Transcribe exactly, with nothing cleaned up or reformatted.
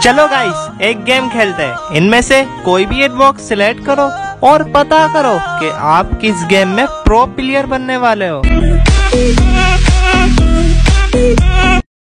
चलो गाइस एक गेम खेलते हैं। इनमें से कोई भी एक बॉक्स सिलेक्ट करो और पता करो कि आप किस गेम में प्रो प्लेयर बनने वाले हो।